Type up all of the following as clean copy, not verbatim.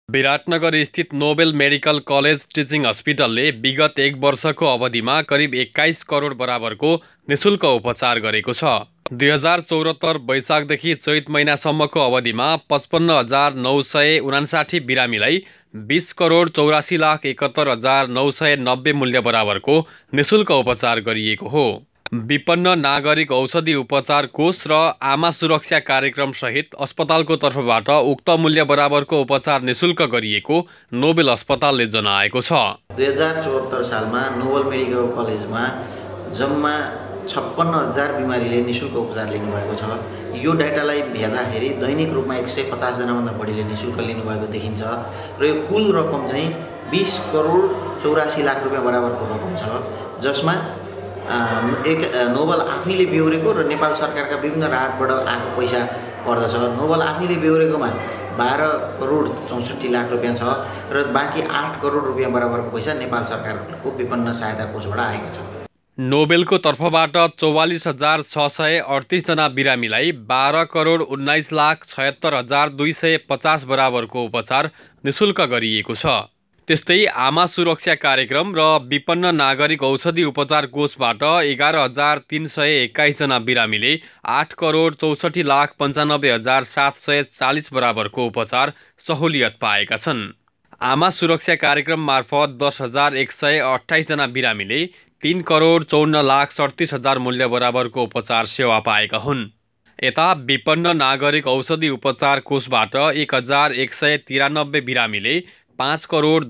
विराटनगर स्थित Nobel medical college teaching हस्पिटलले विगत 1 वर्षको अवधिमा करिब 21 करोड बराबरको निशुल्क उपचार गरेको छ। 2074 वैशाखदेखि चैत महिनासम्मको अवधिमा 55,959 बिरामीलाई 20 करोड 84,71,990 मूल्य बराबरको निशुल्क उपचार गरिएको हो। विपन्न नागरिक औषधि उपचार कोष र आमा सुरक्षा कार्यक्रम सहित अस्पतालको तर्फबाट उक्त मूल्य बराबरको उपचार निशुल्क गरिएको नोबेल अस्पतालले जनाएको छ। 2074 सालमा नोबेल मेडिकल कलेजमा जम्मा 56,000 बिमारीले निशुल्क उपचार लिनुभएको छ। यो डाटालाई हेर्दाखेरि दैनिक रूपमा 150 जनाभन्दा बढीले निशुल्क लिनुभएको देखिन्छ र यो कुल रकम चाहिँ 20 करोड 84 लाख रुपियाँ बराबरको रकम छ, जसमा नोबेल आफैले बेहोरेको र नेपाल सरकारका विभिन्न राहतबाट आएको पैसा पर्दछ। नोबेल आफैले बेहोरेकोमा 12 करोड 64 लाख रुपियाँ छ र बाँकी 8 करोड रुपियाँ बराबरको पैसा नेपाल सरकारको विपन्न सहायता कोषबाट आएको छ। नोबेलको तर्फबाट 44,638 जना बिरामीलाई 12 करोड 19,76,250 बराबरको उपचार निशुल्क गरिएको छ। त्यस्तै आमा सुरक्षा कार्यक्रम र विपन्न नागरिक औषधि उपचार कोषबाट 11,321 जना बिरामीले 8 करोड 64,95,740 बराबरको उपचार सहुलियत पाएका छन्। आमा सुरक्षा कार्यक्रम मार्फत 10,128 जना बिरामीले 3 करोड 54,37,000 मूल्य बराबरको उपचार सेवा पाएका हुन्। यता विपन्न नागरिक औषधि उपचार कोषबाट 1,193 बिरामीले 5 करोड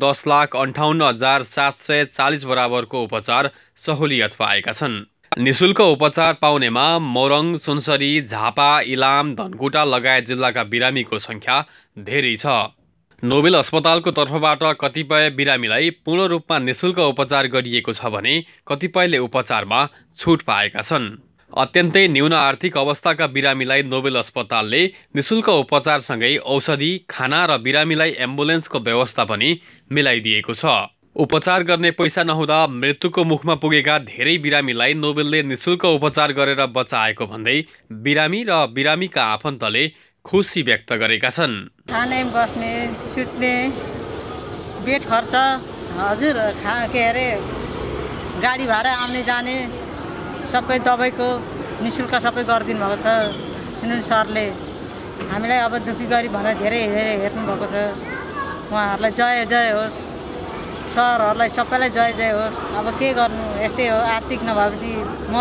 10,58,740 बराबरको उपचार सहुलियत पाएका छन्। निशुल्क उपचार पाउनेमा मोरङ, सुनसरी, झापा, इलाम, धनकुटा लगायत जिल्लाका बिरामीको संख्या धेरै छ। नोबेल अस्पतालको तर्फबाट कतिपय बिरामीलाई पूर्ण रूपमा निशुल्क उपचार गरिएको छ भने कतिपयले उपचारमा छुट पाएका छन्। अत्यन्तै न्यून आर्थिक अवस्थाका बिरामीलाई नोबेल अस्पतालले निशुल्क उपचारसँगै औषधि, खाना र बिरामीलाई एम्बुलेन्सको व्यवस्था पनि मिलाइदिएको छ। उपचार गर्ने पैसा नहुँदा मृत्युको मुखमा पुगेका धेरै बिरामीलाई नोबेलले निशुल्क उपचार गरेर बचाएको भन्दै बिरामी र बिरामीका आफन्तले खुसी व्यक्त गरेका छन्। खाने, बस्ने, सुत्ने, बेड खर्च, हजुर के अरे गाडी भाडा आउने जाने सबै दबाईको निशुल्क सबै गरिदिनु भएको छ सुनिल सरले। हामीलाई अब दुखी गरी भनेर धेरै हेर्नु भएको छ। उहाँहरूलाई जय जय होस्, सरहरूलाई सबैलाई जय जय होस्। अब के गर्नु, यस्तै हो, आर्थिक नभएपछि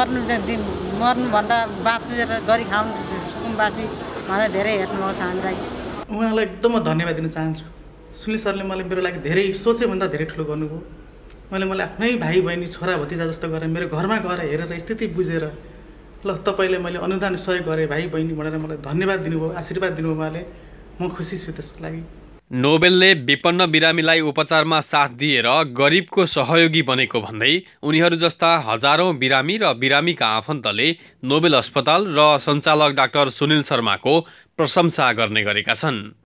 मर्नुभन्दा बाँच्नु गरी खाउनु सुकुम्बासी भनेर धेरै हेर्नुभएको छ हामीलाई। उहाँलाई एकदम धन्यवाद दिन चाहन्छु। सुनिल सरले मलाई मेरो लागि धेरै सोचेभन्दा धेरै ठुलो गर्नुभयो। मैले आफ्नै भाइ बहिनी छोरा भतिजा जस्तो गरेर मेरो घरमा गएर हेरेर स्थिति बुझेर ल तपाईँले मैले अनुदान सहयोग गरेँ भाइ बहिनी भनेर मलाई धन्यवाद दिनुभयो, आशीर्वाद दिनुभयो। उहाँले म खुसी छु त्यसको लागि। नोबेलले विपन्न बिरामीलाई उपचारमा साथ दिएर गरिबको सहयोगी बनेको भन्दै उनीहरू जस्ता हजारौं बिरामी र बिरामीका आफन्तले नोबेल अस्पताल र सञ्चालक डाक्टर सुनिल शर्माको प्रशंसा गर्ने गरेका छन्।